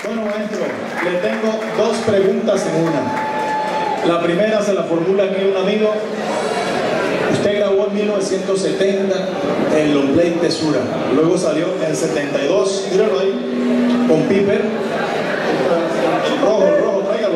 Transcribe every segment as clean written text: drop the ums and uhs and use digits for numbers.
Bueno, maestro, le tengo dos preguntas en una. La primera se la formula aquí un amigo. Usted grabó en 1970 el long play Tesura. Luego salió en 72, míralo ahí, con Piper. El rojo, tráigalo.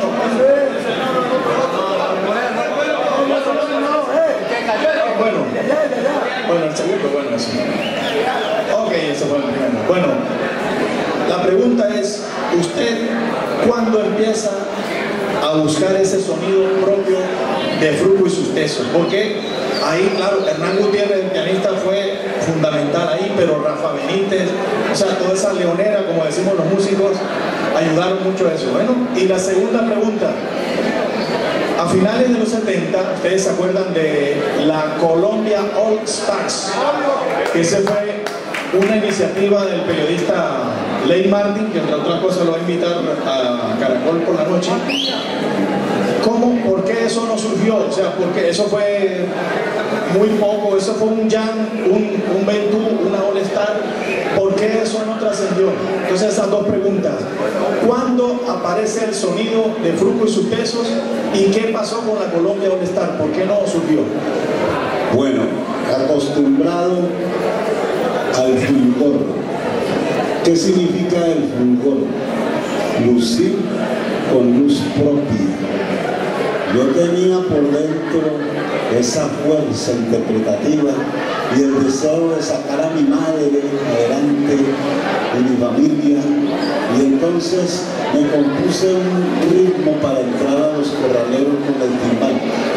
Bueno, el segundo, bueno, eso. Ok, ese fue el primero. Bueno, la pregunta es, ¿usted cuándo empieza a buscar ese sonido propio de Fruco y sus Tesos? Porque ahí, claro, Hernán Gutiérrez, el pianista, fue fundamental ahí, pero Rafa Benítez, o sea, toda esa leonera, como decimos los músicos, ayudaron mucho a eso. Bueno, y la segunda pregunta, a finales de los 70, ustedes se acuerdan de la Colombia All Stars, que esa fue una iniciativa del periodista Ley Martin, que entre otras cosas lo va a invitar a Caracol por la noche. ¿Cómo? ¿Por qué eso no surgió? O sea, porque eso fue muy poco, eso fue un jam, un Ventú, una All Star. ¿Por qué eso no trascendió? Entonces esas dos preguntas. ¿Cuándo aparece el sonido de Fruco y sus Tesos? ¿Y qué pasó con la Colombia All Star? ¿Por qué no surgió? Bueno, acostumbrado al fulgor. ¿Qué significa el fulgor? Lucir con luz propia. Yo tenía por dentro esa fuerza interpretativa y el deseo de sacar a mi madre adelante y mi familia, y entonces me compuse un ritmo para entrar a los corraleros con el timbal.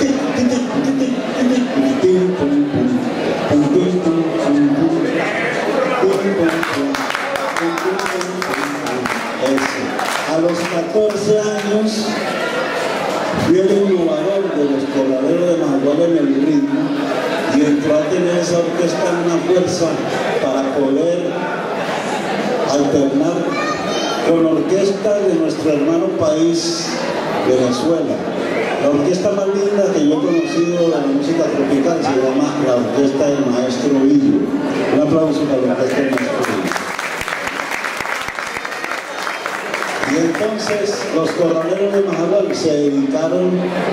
A los 14 años fui el innovador de los corraleros de Majagual en el ritmo y entró a tener esa orquesta una fuerza para poder alternar con orquestas de nuestro hermano país, Venezuela. La orquesta más linda que yo he conocido de la música tropical se llama la Orquesta del Maestro Villo. Un aplauso para la Orquesta del Maestro Villo. Y entonces los corraleros de Majagual se dedicaron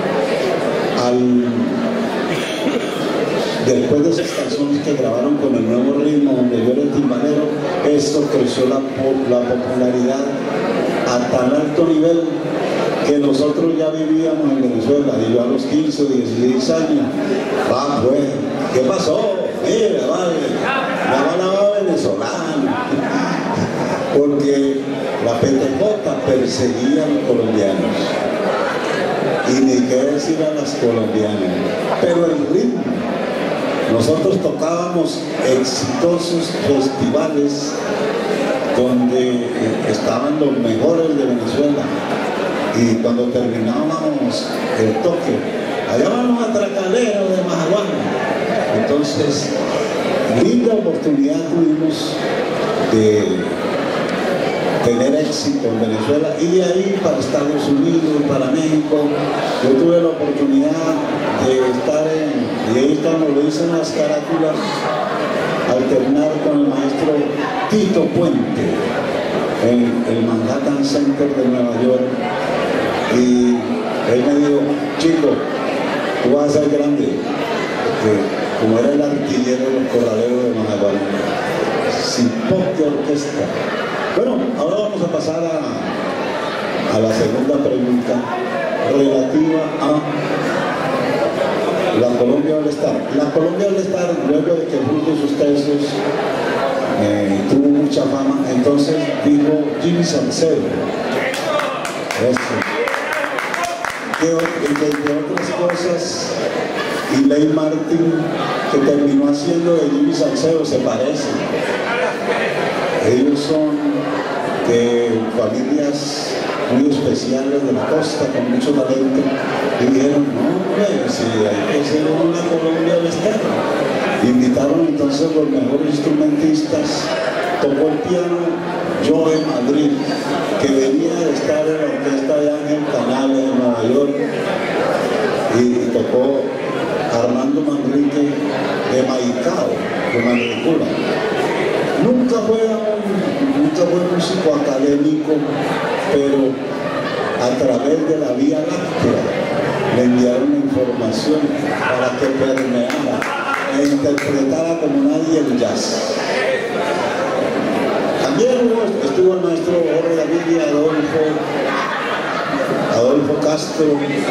después de esas canciones que grabaron con el nuevo ritmo, donde yo era el timbalero, esto creció la popularidad a tan alto nivel que nosotros ya vivíamos en Venezuela, y yo a los 15 o 16 años, pues, ¿qué pasó? Mira, vale, la balada venezolana, porque la PTJ perseguía a los colombianos, y ni qué decir a las colombianas, pero el ritmo. Nosotros tocábamos exitosos festivales donde estaban los mejores de Venezuela, y cuando terminábamos el toque, allá van los atracaleros de Majagual. Entonces, linda oportunidad tuvimos de tener éxito en Venezuela, y de ahí para Estados Unidos, para México. Yo tuve la oportunidad de estar y ahí cuando lo dicen las carátulas, alternar con el maestro Tito Puente en el Manhattan Center de Nueva York, y él me dijo: chico, tú vas a ser grande, porque como era el artillero de los corraleros de Majagual, sin poca orquesta. Bueno, ahora vamos a pasar a la segunda pregunta relativa a la Colombia All Star. La Colombia All Star, luego de que Fruco y sus Tesos tuvo mucha fama, entonces dijo Jimmy Salcedo. Eso. Entre otras cosas, y Ley Martin, que terminó haciendo de Jimmy Salcedo, se parecen. Ellos son de familias muy especiales de la costa, con mucho talento, y dijeron: no, hombre, si hay que hacer una Colombia All Star. Invitaron entonces los mejores instrumentistas. Tocó el piano Joe Madrid, que venía de estar en la orquesta de Ángel Canales de Nueva York, y tocó Armando Manrique de Maicao, de Manricula. Nunca fue músico científico, académico, pero a través de la Vía Láctea le enviaron la información para que permeara e interpretara como nadie el jazz. También estuvo el maestro Jorge David Adolfo Castro,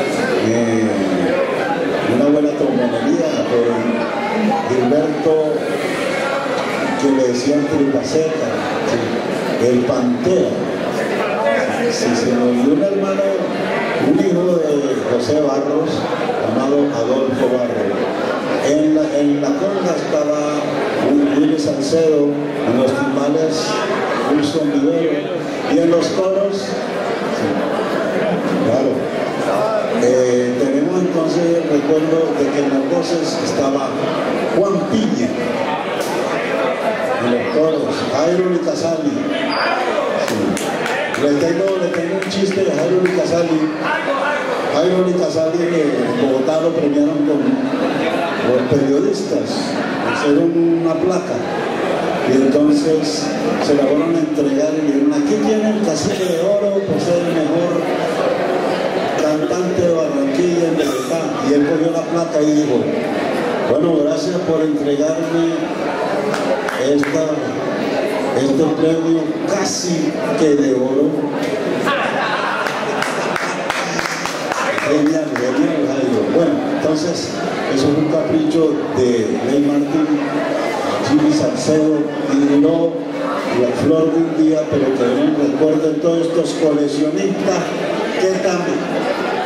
una buena trombonería por Gilberto, que le decían Tripaceta, sí, el Pantera. Sí, se nos dio un hermano, un hijo de José Barros, llamado Adolfo Barros. En la conga estaba Luis Salcedo, en los timbales Wilson Vivero, y en los coros, sí, claro. Tenemos entonces el recuerdo de que en las voces estaba Juan Piña, en los coros, Jairo Licasali. Sí. Le tengo un chiste de Jairo Licasali. Jairo Licasali en Bogotá lo premiaron con los periodistas, hicieron una placa. Y entonces se la fueron a entregar y le dijeron: aquí tiene el cacique de oro por ser el mejor cantante de Barranquilla en Bogotá. Y él cogió la placa y dijo: bueno, gracias por entregarme este premio casi que de oro. Genial, Jairo. Bueno, entonces eso es un capricho de Ley Martín, Jimmy Salcedo, y no la flor de un día, pero que no recuerden todos estos coleccionistas que también.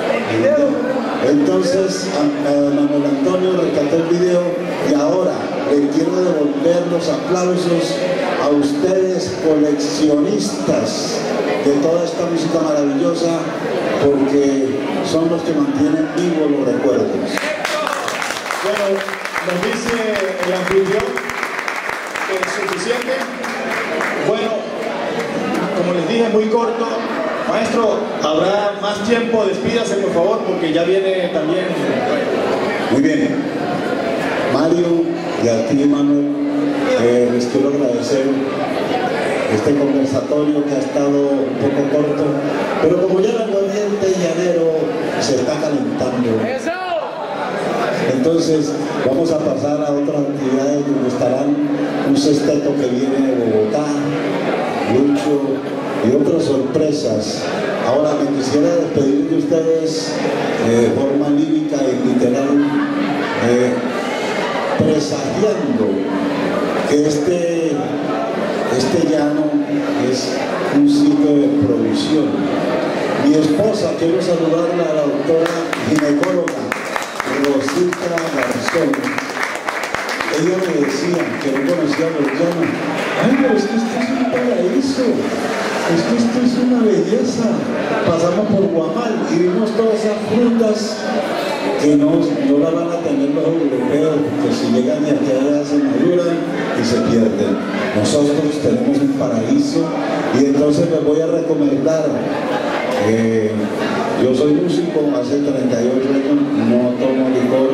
Entonces Manuel Antonio rescató el video y ahora le quiero devolver los aplausos a ustedes, coleccionistas de toda esta música maravillosa, porque son los que mantienen vivos los recuerdos. Bueno, nos dice el anfitrión que es suficiente. Bueno, como les dije, muy corto. Maestro, habrá más tiempo, despídase por favor, porque ya viene también. Muy bien, Mario y a ti, Manuel, les quiero agradecer este conversatorio que ha estado un poco corto, pero como ya el ambiente llanero se está calentando, entonces vamos a pasar a otras actividades donde estarán un sexteto que viene de Bogotá, Lucho y otras sorpresas. Ahora me quisiera despedir de ustedes de forma lírica y literal, presagiando que este llano es un sitio de provisión. Mi esposa, quiero saludarla, a la doctora ginecóloga Rosita Garzón. Ella me decía que no conocía los llanos. Ay, pero es que esto es un paraíso, es que esto es una belleza. Pasamos por Guamal y vimos todas esas frutas que no las van a tener los europeos, porque si llegan de aquí allá se maduran y se pierden. Nosotros tenemos un paraíso, y entonces les voy a recomendar. Yo soy músico, hace 38 años no tomo licor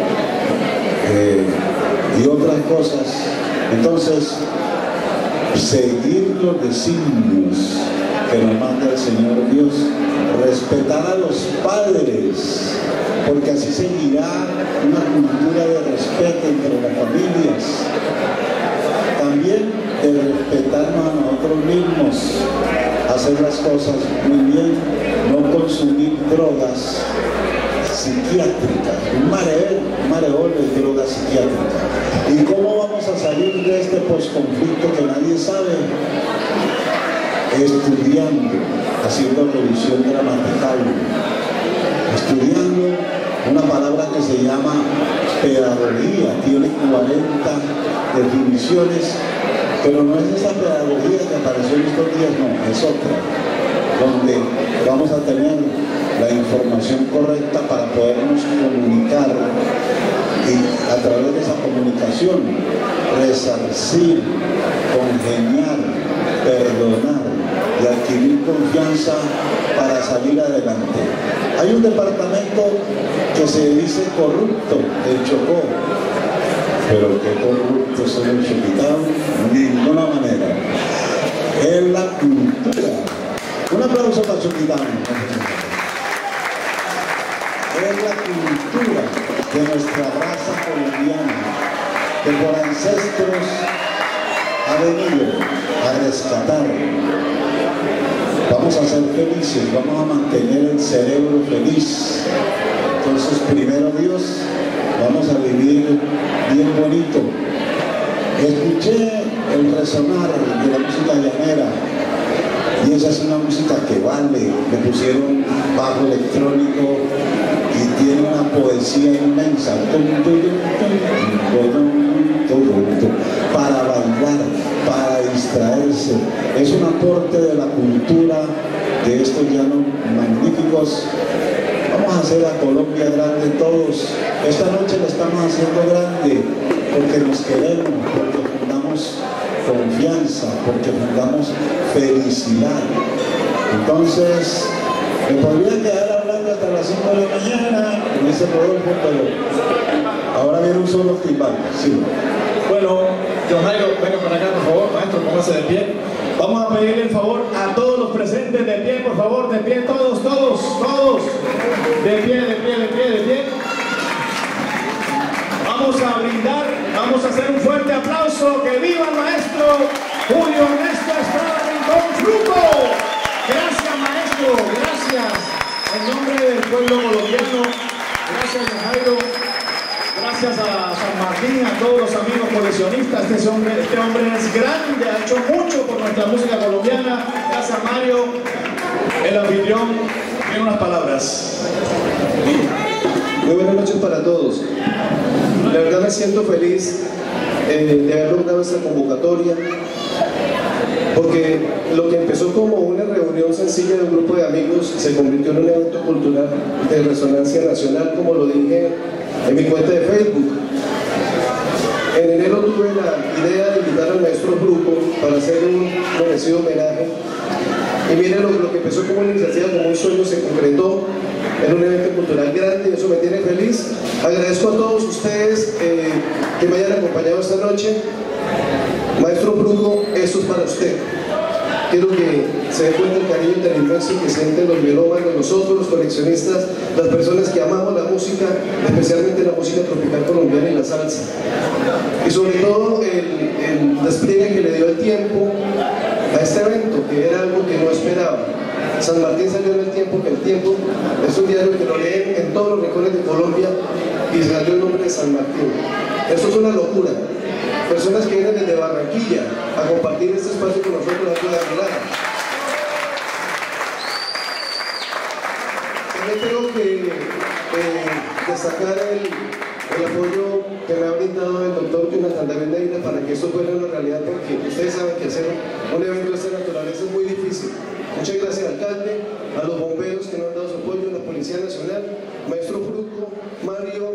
y otras cosas. Entonces, seguir los designios que nos manda el Señor Dios, respetar a los padres, porque así seguirá una cultura de respeto entre las familias. También de respetarnos a nosotros mismos, hacer las cosas muy bien, no consumir drogas psiquiátricas, un mareol de drogas psiquiátricas. ¿Y cómo vamos a salir de este posconflicto que nadie sabe? Estudiando, haciendo revisión gramatical, estudiando una palabra que se llama pedagogía, tiene 40 definiciones, pero no es esa pedagogía que apareció en estos días, no, es otra, donde vamos a tener la información correcta para podernos comunicar y a través de esa comunicación resarcir, congeniar, perdonar y adquirir confianza para salir adelante. Hay un departamento que se dice corrupto, el Chocó, pero que corrupto es el Chocitao, de ninguna manera. es la cultura. Un aplauso para Chuquitán. Es la cultura de nuestra raza colombiana, que por ancestros ha venido a rescatar. Vamos a ser felices, vamos a mantener el cerebro feliz. Entonces, primero Dios, vamos a vivir bien bonito. Escuché el resonar de la música llanera, y esa es una música que vale. Le pusieron bajo electrónico y tiene una poesía inmensa para bailar, para distraerse. Es un aporte de la cultura de estos llanos magníficos. Vamos a hacer a Colombia grande todos. Esta noche la estamos haciendo grande porque nos queremos, porque fundamos confianza, porque fundamos felicidad. Entonces, me podría quedar hablando hasta las 5 de la mañana con ese Rodolfo, pero ahora viene un solo timbal. Sí. Bueno, John Jairo, venga para acá, por favor, maestro, póngase de pie. Vamos a pedirle el favor a todos los presentes, de pie, por favor, de pie, todos, de pie, de pie, de pie, de pie. Vamos a brindar, vamos a hacer un fuerte aplauso. ¡Que viva el maestro Julio Ernesto Estrada Rincón Fruco! Gracias, maestro, gracias. En nombre del pueblo colombiano, gracias, John Jairo. Gracias a San Martín, a todos los amigos coleccionistas. Este hombre es grande, ha hecho mucho por nuestra música colombiana. Gracias, Mario. El anfitrión tiene unas palabras. Muy buenas noches para todos. La verdad me siento feliz de haber logrado esta convocatoria, porque lo que empezó como una reunión sencilla de un grupo de amigos se convirtió en un evento cultural de resonancia nacional, como lo dije en mi cuenta de Facebook. En enero tuve la idea de invitar al maestro Fruco para hacerle un merecido homenaje, y miren, lo que empezó como una iniciativa, como un sueño, se concretó en un evento cultural grande, y eso me tiene feliz. Agradezco a todos ustedes que me hayan acompañado esta noche. Maestro Fruco, esto es para usted. Quiero que se den cuenta el cariño tan inmenso que sienten los melómanos, nosotros, los coleccionistas, las personas que amamos la música, especialmente la música tropical colombiana y la salsa. Y sobre todo el despliegue que le dio el tiempo a este evento, que era algo que no esperaba. San Martín salió en el tiempo, que el tiempo es un diario que lo leen en todos los rincones de Colombia, y salió el nombre de San Martín. Esto es una locura. Personas que vienen desde Barranquilla a compartir este espacio con nosotros aquí en la Aguilar. También tengo que destacar el apoyo que me ha brindado el doctor Jonathan David Neira para que esto fuera una realidad, porque ustedes saben que hacer un evento de esta naturaleza es muy difícil. Muchas gracias, alcalde, a los bomberos que nos han dado su apoyo, a la Policía Nacional, maestro Fruco, Mario,